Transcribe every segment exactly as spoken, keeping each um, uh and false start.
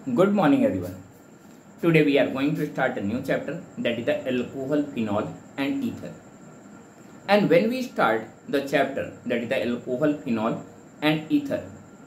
Good morning everyone. Today we are going to start a new chapter, that is the alcohol, phenol and ether. And when we start the chapter, that is the alcohol, phenol and ether,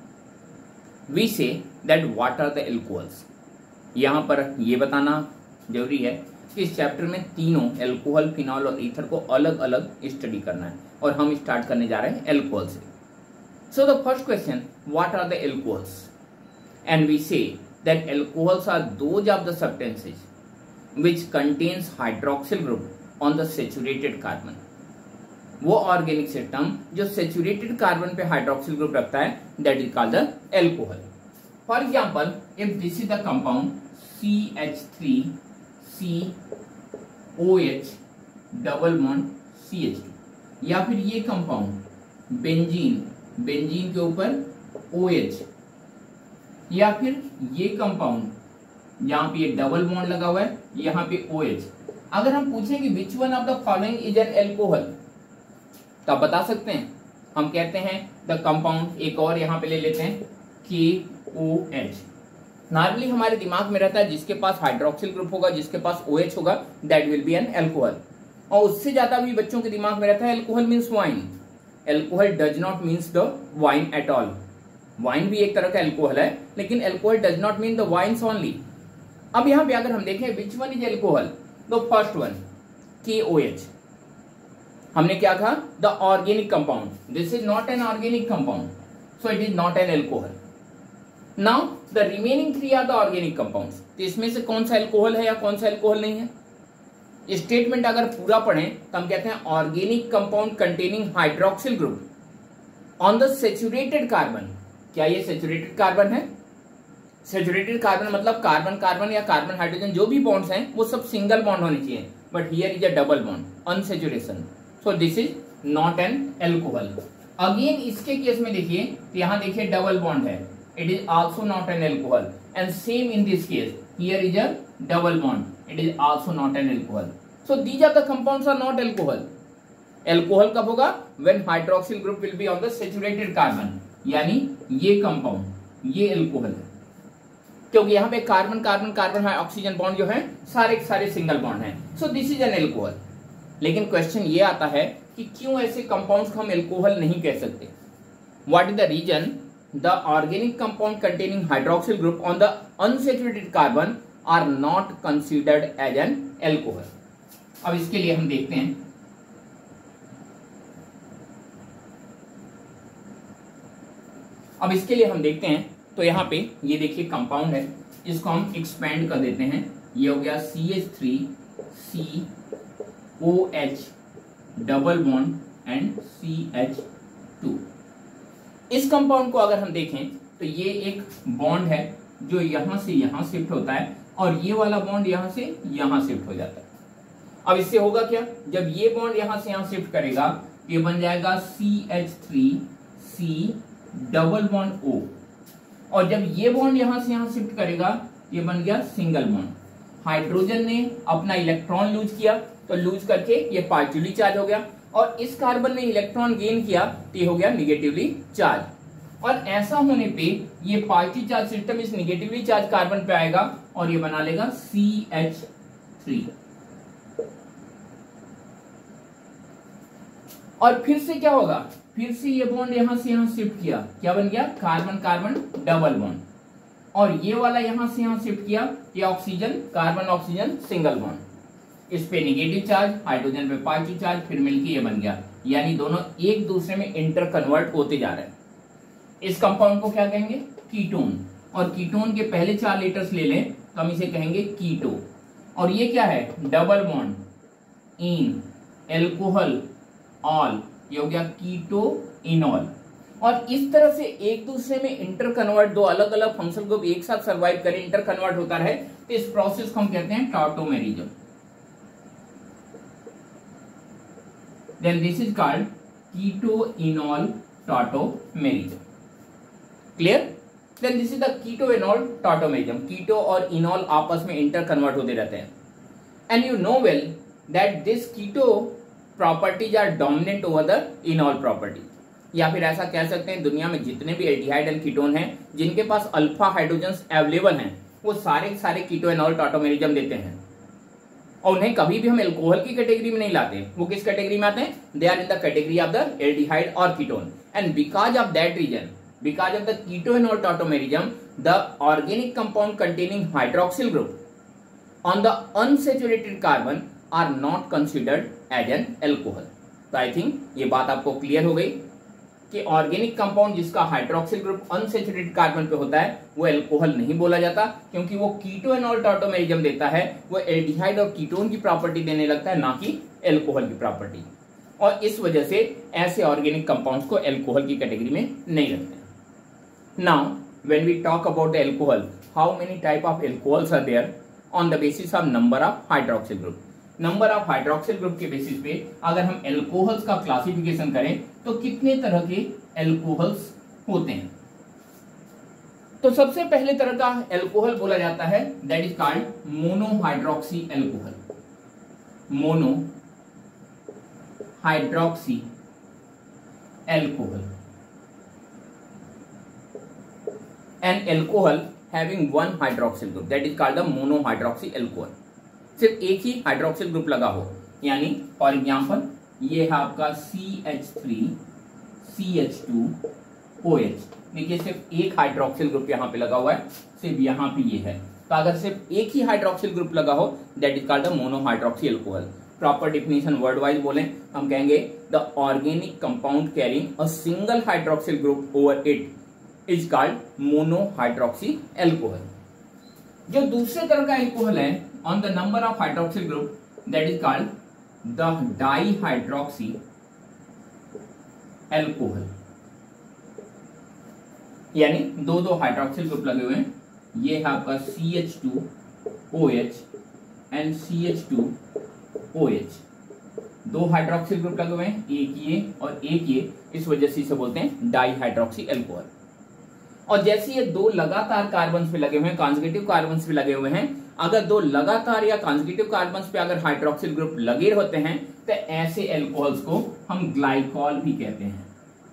we say that what are the alcohols. यहाँ पर ये बताना जरूरी है कि इस chapter में तीनों एल्कोहल, फिनॉल और ईथर को अलग अलग स्टडी करना है और हम स्टार्ट करने जा रहे हैं एल्कोहल से. So the first question, what are the alcohols? And we say that alcohols are those of the substances which contains hydroxyl group on the saturated carbon. वो ऑर्गेनिक सिस्टम जो सेचुरेटेड कार्बन पे hydroxyl group रखता है, that is called the alcohol. For example, if this is the compound C H three C O H double bond C H two, या फिर ये compound benzene, benzene के ऊपर O H, या फिर ये कंपाउंड यहाँ पे डबल बॉन्ड लगा हुआ है, यहाँ पे ओ एच. अगर हम पूछें कि which one of the following is an alcohol, तो आप बता सकते हैं. हम कहते हैं द कंपाउंड, एक और यहाँ पे ले लेते हैं के ओ एच. नॉर्मली हमारे दिमाग में रहता है जिसके पास हाइड्रोक्सिल ग्रुप होगा, जिसके पास ओ एच होगा, that will be an alcohol. और उससे ज्यादा भी बच्चों के दिमाग में रहता है alcohol means wine. Alcohol does not means the wine at all. Wine भी एक तरह का एल्कोहल है, लेकिन alcohol does not mean the wines only. अब यहाँ पे अगर हम देखें विच वन इज एल्कोहल, तो first one K O H. हमने क्या कहा? The organic compound. This is not an organic compound, so it is not an alcohol. Now the remaining three are the organic compounds. तो इसमें से कौन सा alcohol है या कौन सा एल्कोहल नहीं है? स्टेटमेंट अगर पूरा पढ़ें तो हम कहते हैं organic compound containing hydroxyl group on the saturated carbon. क्या ये सेचुरेटेड कार्बन है? सेचुरेटेड कार्बन मतलब कार्बन कार्बन या कार्बन हाइड्रोजन जो भी बॉन्ड्स हैं वो सब सिंगल बॉन्ड होने चाहिए, but here is a double bond, unsaturation. So this is not an alcohol. Again इसके केस में देखिए, तो यहाँ देखिए डबल बॉन्ड है, it is also not an alcohol. And same in this case, here is a double bond, it is also not an alcohol. So these are the compounds are not alcohol. Alcohol कब होगा? When hydroxyl group will be on the saturated carbon, यानी ये compound ये alcohol है, क्योंकि यहाँ पे carbon carbon carbon है, ऑक्सीजन बॉन्ड जो है सारे सारे सिंगल बॉन्ड हैं. So this is an alcohol. लेकिन क्वेश्चन ये आता है कि क्यों ऐसे कंपाउंड्स को हम एल्कोहल नहीं कह सकते? What is the reason? The organic compound containing hydroxyl group on the unsaturated carbon are not considered as an alcohol. अब इसके लिए हम देखते हैं. अब इसके लिए हम देखते हैं, तो यहाँ पे ये देखिए कंपाउंड है, इसको हम एक्सपेंड कर देते हैं. ये हो गया C H three C O H double bond and C H two. इस कंपाउंड को अगर हम देखें तो ये एक बॉन्ड है जो यहां से यहां शिफ्ट होता है, और ये वाला बॉन्ड यहां से यहां शिफ्ट हो जाता है. अब इससे होगा क्या? जब ये बॉन्ड यहां से यहां शिफ्ट करेगा, ये बन जाएगा C H three C double bond O, और जब ये बॉन्ड यहां से यहां शिफ्ट करेगा, ये बन गया सिंगल बॉन्ड. हाइड्रोजन ने अपना इलेक्ट्रॉन लूज किया, तो लूज करके ये पॉजिटिवली चार्ज हो गया, और इस कार्बन ने इलेक्ट्रॉन गेन किया, तो ये हो गया निगेटिवली चार्ज. और ऐसा होने पे ये पॉजिटिव चार्ज सिस्टम इस निगेटिवली चार्ज कार्बन पे आएगा और ये बना लेगा सी एच थ्री. और फिर से क्या होगा? फिर से ये बॉन्ड यहां से यहां शिफ्ट किया, क्या बन गया? Carbon carbon double bond. और ये वाला यहां से यहां शिफ्ट किया, ये oxygen carbon oxygen single bond. इस पे निगेटिव चार्ज, हाइड्रोजन पे पॉजिटिव चार्ज, फिर मिलके ये बन गया. यानी दोनों एक दूसरे में इंटर कन्वर्ट होते जा रहे हैं. इस कंपाउंड को क्या कहेंगे? कीटोन. और कीटोन के पहले चार लेटर्स ले लें तो हम इसे कहेंगे कीटो. और ये क्या है? Double bond, ene, alcohol, ol, ये हो गया कीटो इनॉल. और इस तरह से एक दूसरे में इंटर कन्वर्ट, दो अलग अलग फंक्शन ग्रुप एक साथ सर्वाइव करें, इंटर कन्वर्ट होता रहे, तो इस प्रोसेस को हम कहते हैं tautomerism. Then this is called keto enol tautomerism. Clear? Then this is the keto enol tautomerism. Keto और इनॉल आपस में इंटर कन्वर्ट होते रहते हैं. And you know well that this keto properties are dominant over the enol property. या फिर ऐसा कह सकते हैं दुनिया में जितने भी एल्डिहाइड एंड कीटोन हैं जिनके पास अल्फा हाइड्रोजन्स अवेलेबल हैं वो सारे सारे कीटोएनॉल टॉटोमेरिज्म देते हैं और उन्हें कभी भी हम एल्कोहल की कैटेगरी में नहीं लाते। वो किस कैटेगरी में आते हैं? They are in the category of the aldehyde और ketone and because of that reason, because of the keto enol tautomerism, the organic compound containing hydroxyl group on the unsaturated carbon are not considered as an alcohol. तो I think ये बात आपको clear हो गई कि organic compound जिसका hydroxyl group unsaturated carbon पे होता है वो एल्कोहल नहीं बोला जाता, क्योंकि वो कीटोएनॉल टॉटोमेरिज्म देता है, वो एल्डिहाइड और कीटोन की प्रॉपर्टी देने लगता है, ना कि एल्कोहल की प्रॉपर्टी। और इस वजह से ऐसे ऑर्गेनिक कंपाउंड्स को एल्कोहल की कैटेगरी में नहीं रखते। Now when we talk about the alcohol, how many type of alcohols are there on the basis of number of hydroxyl group. Number of hydroxyl group के बेसिस पे अगर हम alcohols का क्लासिफिकेशन करें तो कितने तरह के एल्कोहल्स होते हैं? तो सबसे पहले तरह का एल्कोहल बोला जाता है that is called monohydroxy alcohol. Mono hydroxy alcohol, an alcohol having one hydroxyl group that is called the monohydroxy alcohol. सिर्फ एक ही हाइड्रोक्सिल ग्रुप लगा हो, यानी फॉर एग्जाम्पल ये है आपका C H three C H two O H. देखिए सिर्फ एक हाइड्रोक्सिल ग्रुप यहाँ पे लगा हुआ है, सिर्फ यहाँ पे ये है। तो अगर सिर्फ एक ही हाइड्रोक्सिल ग्रुप लगा हो that is called the monohydroxy alcohol. Proper definition word wise बोले हम कहेंगे the organic compound carrying a single hydroxyl group over it is called monohydroxy alcohol. जो दूसरे तरह का एल्कोहल है on the number of hydroxyl group that is called the dihydroxy alcohol, यानी दो दो हाइड्रोक्सिल ग्रुप लगे हुए हैं। ये है आपका C H two O H and C H two O H. दो हाइड्रोक्सिल ग्रुप लगे हुए हैं, एक ये और एक ये, इस वजह से इसे बोलते हैं डाइहाइड्रोक्सी एल्कोहल। और जैसे ये दो लगातार कार्बन पे लगे हुए हैं, कॉन्जुगेटिव कार्बन पे लगे हुए हैं, अगर दो लगातार या कॉन्जुगेटिव कार्बन पे अगर हाइड्रोक्सिल ग्रुप लगे होते हैं तो ऐसे एल्कोहल्स को हम ग्लाइकॉल भी कहते हैं।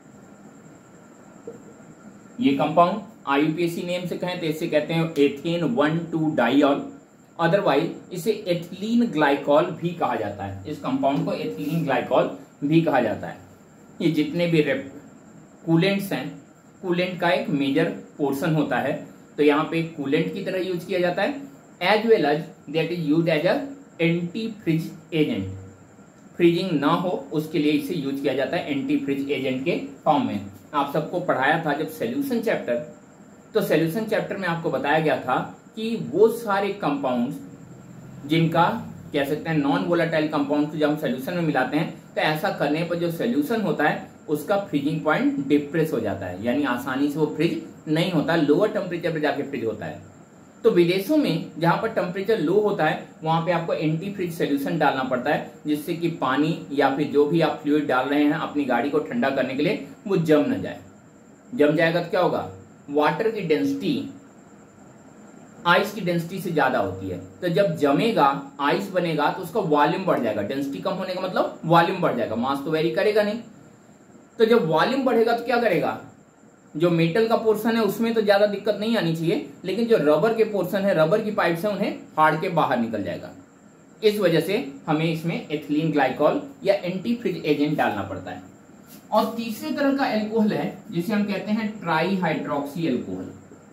ये compound I U P A C name से कहें तो इसे कहते हैं ethane one two diol, otherwise इसे एथिलीन ग्लाइकॉल भी कहा जाता है। इस कंपाउंड को एथिलीन ग्लाइकॉल भी कहा जाता है। ये जितने भी कूलेंट्स हैं, कूलेंट का एक मेजर पोर्शन होता है, तो यहाँ पे कूलेंट की तरह यूज किया जाता है, as well as that is use as a antifreeze agent. Freezing ना हो उसके लिए इसे यूज किया जाता है एंटी फ्रिज एजेंट के फॉर्म में। आप सबको पढ़ाया था जब सॉल्यूशन चैप्टर, तो सॉल्यूशन चैप्टर में आपको बताया गया था कि वो सारे कंपाउंड्स जिनका कह सकते हैं नॉन वोलेटाइल कंपाउंड्स जब हम सॉल्यूशन में मिलाते हैं तो ऐसा करने पर जो सॉल्यूशन होता है उसका फ्रीजिंग पॉइंट डिप्रेस हो जाता है, यानी आसानी से वो फ्रिज नहीं होता, लोअर टेम्परेचर पर जाके फ्रिज होता है। तो विदेशों में जहां पर टेम्परेचर लो होता है वहां पे आपको एंटी फ्रिज सॉल्यूशन डालना पड़ता है, जिससे कि पानी या फिर जो भी आप फ्लूइड डाल रहे हैं अपनी गाड़ी को ठंडा करने के लिए वो जम न जाए। जम जाएगा तो क्या होगा, वाटर की डेंसिटी आइस की डेंसिटी से ज्यादा होती है, तो जब जमेगा आइस बनेगा तो उसका वॉल्यूम बढ़ जाएगा। डेंसिटी कम होने का मतलब वॉल्यूम बढ़ जाएगा, मास तो वेरी करेगा नहीं। तो जब वॉल्यूम बढ़ेगा तो क्या करेगा, जो मेटल का पोर्शन है उसमें तो ज्यादा दिक्कत नहीं आनी चाहिए, लेकिन जो रबर के पोर्शन है, रबर की पाइप्स है, उन्हें फाड़ के बाहर निकल जाएगा। इस वजह से हमें इसमें एथिलीन ग्लाइकॉल या एंटी फ्रिज एजेंट डालना पड़ता है। और तीसरे तरह का एल्कोहल है जिसे हम कहते हैं ट्राई हाइड्रोक्सी एल्कोहल।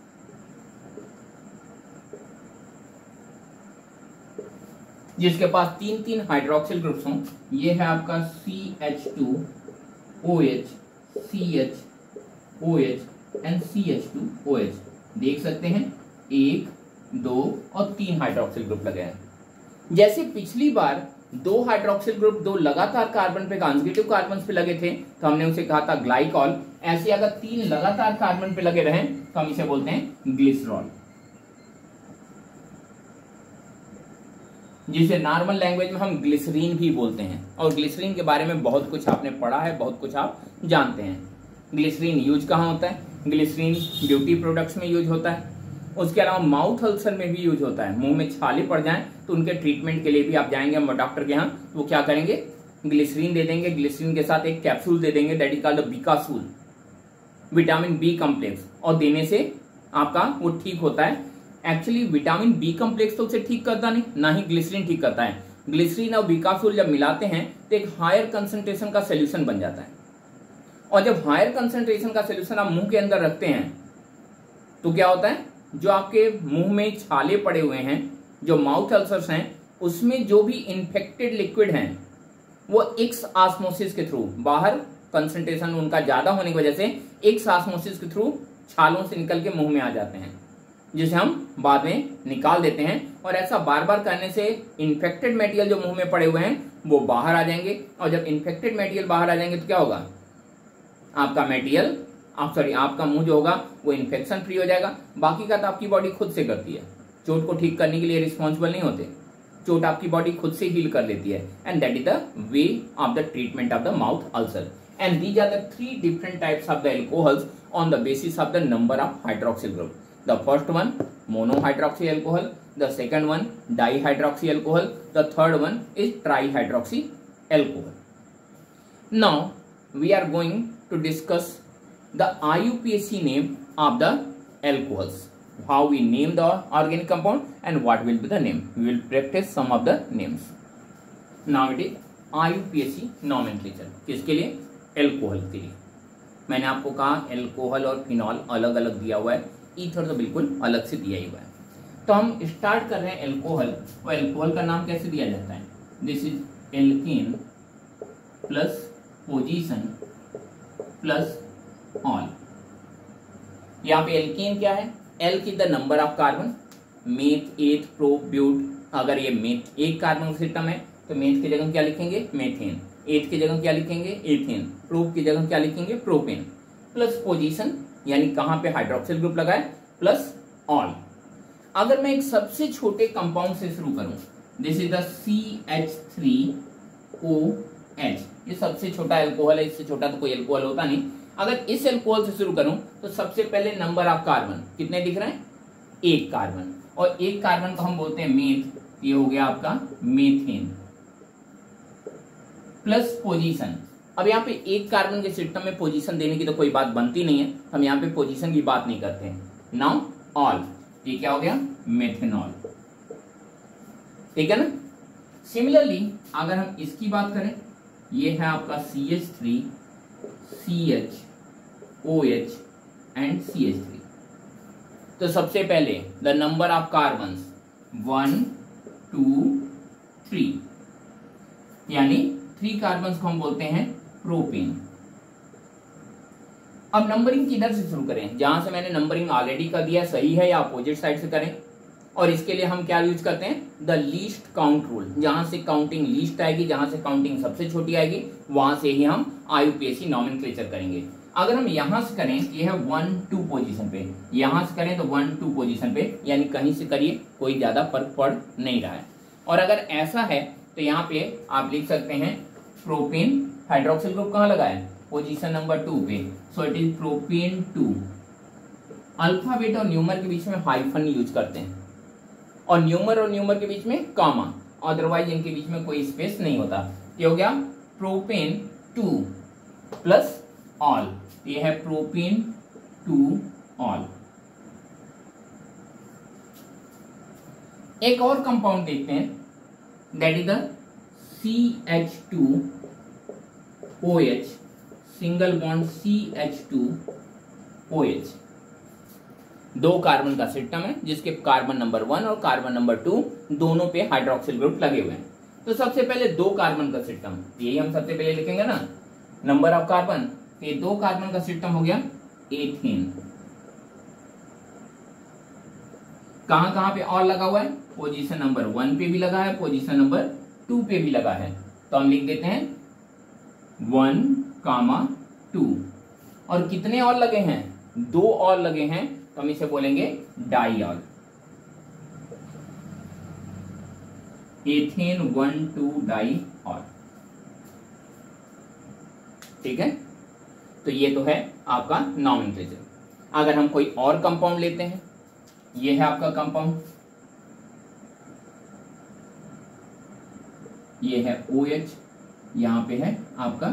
जिसके पास तीन तीन हाइड्रोक्सिल ग्रुप्स हों। ये है आपका C H two O H, C H O H and C H two O H. देख सकते हैं एक, दो और तीन हाइड्रोक्सिल ग्रुप लगे हैं। जैसे पिछली बार दो हाइड्रोक्सिल ग्रुप दो लगातार कार्बन पे कॉन्जुगेटिव कार्बन पे लगे थे तो हमने उसे कहा था ग्लाइकॉल, ऐसे अगर तीन लगातार कार्बन पे लगे रहे तो हम इसे बोलते हैं ग्लिसरॉल, जिसे नॉर्मल लैंग्वेज में हम ग्लिसरीन भी बोलते हैं। और ग्लिसरीन के बारे में बहुत कुछ आपने पढ़ा है, बहुत कुछ आप जानते हैं। ग्लिसरीन यूज कहाँ होता है, ग्लिसरीन ब्यूटी प्रोडक्ट्स में यूज होता है, उसके अलावा माउथ अल्सर में भी यूज होता है। मुंह में छाले पड़ जाएं तो उनके ट्रीटमेंट के लिए भी आप जाएंगे डॉक्टर के यहाँ, तो वो क्या करेंगे, ग्लिसरीन दे देंगे। ग्लिसरीन के साथ एक कैप्सूल दे देंगे that is called Becosules, vitamin B complex, और देने से आपका वो ठीक होता है। एक्चुअली विटामिन बी कॉम्प्लेक्स तो उसे ठीक करता नहीं, ना ही ग्लिसरीन ठीक करता है। ग्लिसरीन और बीकाफ्यूल जब मिलाते हैं तो एक हायर कंसंट्रेशन का सोल्यूशन बन जाता है, और जब हायर कंसंट्रेशन का सोल्यूशन आप मुंह के अंदर रखते हैं तो क्या होता है, जो आपके मुंह में छाले पड़े हुए हैं, जो माउथ अल्सर्स हैं, उसमें जो भी इन्फेक्टेड लिक्विड हैं वो एक्स ऑस्मोसिस के थ्रू, बाहर कंसंट्रेशन उनका ज्यादा होने की वजह से एक्स ऑस्मोसिस के थ्रू छालों से निकल के मुंह में आ जाते हैं, जिसे हम बाद में निकाल देते हैं। और ऐसा बार बार करने से इन्फेक्टेड मटेरियल जो मुंह में पड़े हुए हैं वो बाहर आ जाएंगे, और जब इन्फेक्टेड मटेरियल बाहर आ जाएंगे तो क्या होगा, आपका मटेरियल आप सॉरी आपका मुंह जो होगा वो इन्फेक्शन फ्री हो जाएगा। बाकी का तो आपकी बॉडी खुद से करती है, चोट को ठीक करने के लिए रिस्पॉन्सिबल नहीं होते, चोट आपकी बॉडी खुद से हील कर लेती है। And that is the way of the treatment of the mouth ulcer. And these are the three different types of the alcohols on the basis of the number of hydroxyl group. The first one monohydroxy alcohol, the second one dihydroxy alcohol, the third one is trihydroxy alcohol. Now we are going to discuss the I U P A C name of the alcohols, how we name the organic compound and what will be the name. We will practice some of the names. Now it is I U P A C nomenclature. किसके लिए? Alcohol के लिए। मैंने आपको कहा alcohol और phenol अलग अलग दिया हुआ है, ईथर तो बिल्कुल अलग से दिया ही हुआ है। तो हम स्टार्ट कर रहे हैं एल्कोहल, और एल्कोहल का नाम कैसे दिया जाता है, this is alkane plus position plus ol. यहाँ पे एल्केन क्या है, एल की the number of carbon, meth eth prop but. अगर ये मेथ एक कार्बन सिस्टम है तो मेथ की जगह क्या लिखेंगे, मेथेन, एथ की जगह क्या लिखेंगे, एथेन, प्रोप की जगह क्या लिखेंगे, प्रोपेन, प्लस पोजीशन यानी कहाँ पे हाइड्रोक्सिल ग्रुप लगा है, प्लस ऑल। अगर मैं एक सबसे छोटे कंपाउंड से शुरू करूं, this is the C H three O H, ये सबसे छोटा एल्कोहल है, इससे छोटा तो कोई एल्कोहल होता नहीं। अगर इस एल्कोहल से शुरू करूं तो सबसे पहले नंबर ऑफ कार्बन कितने दिख रहे हैं, एक कार्बन, और एक कार्बन को हम बोलते हैं मेथ, ये हो गया आपका मेथेन, प्लस पोजीशन। अब यहाँ पे एक कार्बन के सिस्टम में पोजीशन देने की तो कोई बात बनती नहीं है, हम यहाँ पे पोजीशन की बात नहीं करते हैं। नाउ ऑल, ये क्या हो गया, मेथेनॉल, ठीक है ना। सिमिलरली अगर हम इसकी बात करें, ये है आपका C H three C H O H and C H three. तो सबसे पहले the number of carbons one two three, यानी थ्री कार्बन्स को हम बोलते हैं प्रोपेन। अब नंबरिंग किधर से शुरू करें, जहां से मैंने नंबरिंग ऑलरेडी कर दिया सही है, या अपोजिट साइड से करें। और इसके लिए हम क्या यूज करते हैं, द लीस्ट काउंट रूल, जहां से काउंटिंग लीस्ट आएगी, जहां से काउंटिंग सबसे छोटी आएगी, वहां से ही हम I U P A C nomenclature करेंगे। अगर हम यहां से करें, ये है वन टू पोजीशन पे, यहां से करें तो वन टू पोजीशन पे, यानी कहीं से करिए कोई ज्यादा फर्क पड़ नहीं रहा है। और अगर ऐसा है तो यहाँ पे आप लिख सकते हैं प्रोपेन, हाइड्रोक्सिल ग्रुप कहाँ लगा है, पोजीशन नंबर टू पे, so it is propane two. Alphabet और न्यूमर के बीच में हाइफन यूज करते हैं, और न्यूमर और न्यूमर के बीच में कॉमा, अदरवाइज इनके बीच में कोई स्पेस नहीं होता। ये हो गया प्रोपेन टू प्लस ऑल, ये है प्रोपेन टू ऑल। एक और कंपाउंड देखते हैं, that is the C H two O H, single bond C H two O H. दो कार्बन का सिस्टम है जिसके कार्बन नंबर वन और कार्बन नंबर टू दोनों पे हाइड्रोक्सिल ग्रुप लगे हुए हैं। तो सबसे पहले दो कार्बन का सिस्टम, यही हम सबसे पहले लिखेंगे ना, नंबर ऑफ कार्बन, ये दो कार्बन का सिस्टम हो गया एथेन। कहां कहां पे और लगा हुआ है, पोजीशन नंबर वन पे भी लगा है, पोजीशन नंबर टू पे भी लगा है। तो हम लिख देते हैं वन कामा टू, और कितने और लगे हैं, दो और लगे हैं, तो हम इसे बोलेंगे diol. Ethane one two diol, ठीक है। तो ये तो है आपका नॉमेनक्लेचर। अगर हम कोई और कंपाउंड लेते हैं, ये है आपका कंपाउंड, ये है ओ एच, यहां पे है आपका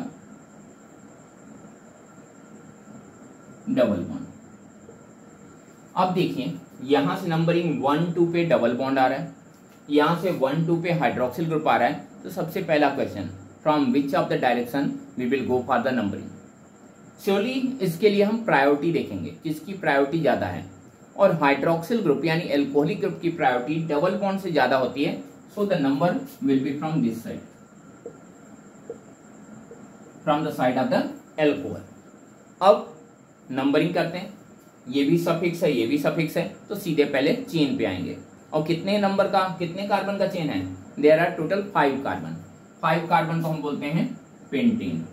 डबल बॉन्ड। अब देखिए यहां से नंबरिंग वन टू पे डबल बॉन्ड आ रहा है, यहां से वन टू पे हाइड्रोक्सिल ग्रुप आ रहा है। तो सबसे पहला question, from which of the direction we will go for the numbering. Surely इसके लिए हम प्रायोरिटी देखेंगे, किसकी प्रायोरिटी ज्यादा है, और हाइड्रोक्सिल ग्रुप यानी एल्कोहलिक ग्रुप की प्रायोरिटी डबल बॉन्ड से ज्यादा होती है। So the number will be from this side, from the side of the alcohol. अब नंबरिंग करते हैं, ये भी सफिक्स है, ये भी सफिक्स है, तो सीधे पहले चेन पे आएंगे। और कितने नंबर का, कितने कार्बन का चेन है, there are total five carbon. Five carbon को हम बोलते हैं पेंटीन।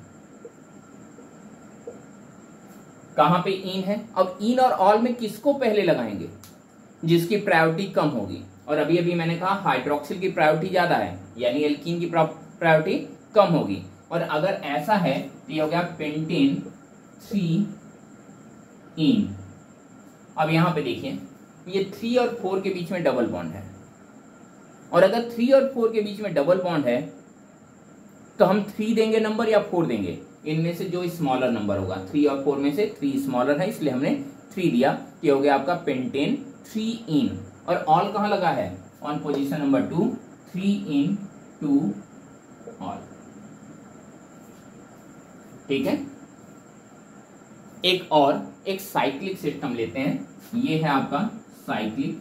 कहां पे इन है, अब इन और ऑल में किसको पहले लगाएंगे, जिसकी प्रायोरिटी कम होगी। और अभी अभी मैंने कहा हाइड्रोक्सिल की प्रायोरिटी ज्यादा है, यानी एल्कीन की प्रायोरिटी कम होगी। और अगर ऐसा है तो ये हो गया पेंटीन थ्री इन। अब यहां पे देखिए, ये थ्री और फोर के बीच में डबल बॉन्ड है, और अगर थ्री और फोर के बीच में डबल बॉन्ड है तो हम थ्री देंगे नंबर या फोर देंगे, इनमें से जो स्मॉलर नंबर होगा। थ्री और फोर में से थ्री स्मॉलर है, इसलिए हमने थ्री दिया। ये हो गया आपका पेंटेन थ्री इन। और ऑल कहां लगा है, on position number two, three in two ol. ठीक है, एक और एक साइक्लिक सिस्टम लेते हैं, ये है आपका साइक्लिक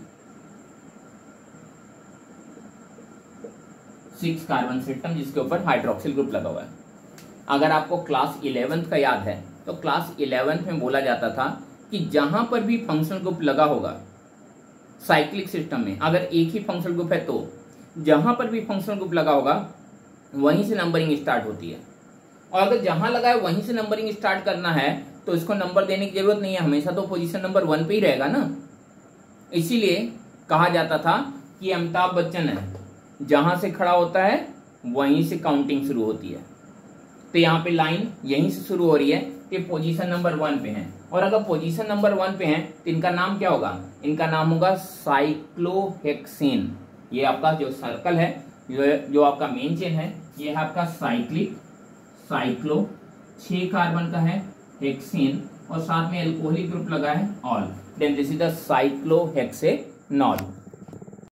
सिक्स कार्बन सिस्टम, जिसके ऊपर हाइड्रोक्सिल ग्रुप लगा हुआ है। अगर आपको क्लास इलेवेंथ का याद है तो क्लास इलेवेंथ में बोला जाता था कि जहां पर भी फंक्शनल ग्रुप लगा होगा साइक्लिक सिस्टम में, अगर एक ही फंक्शनल ग्रुप है तो जहां पर भी फंक्शनल ग्रुप लगा होगा वहीं से नंबरिंग स्टार्ट होती है। और अगर जहां लगा है वहीं से नंबरिंग स्टार्ट करना है तो इसको नंबर देने की जरूरत नहीं है, हमेशा तो पोजीशन नंबर वन पे ही रहेगा ना। इसीलिए कहा जाता था कि अमिताभ बच्चन है, जहां से खड़ा होता है वहीं से काउंटिंग शुरू होती है। तो यहाँ पे लाइन यहीं से शुरू हो रही है, ये पोजीशन नंबर वन पे है। और अगर पोजीशन नंबर वन पे है तो इनका नाम क्या होगा, इनका नाम होगा साइक्लोहेक्सेन। ये आपका जो सर्कल है, जो, जो आपका मेन चेन है, ये है आपका साइक्लिक, साइक्लो छह कार्बन का है, हेक्सेन, और साथ में एल्कोहलिक ग्रुप लगा है ol, then this is the cyclohexanol.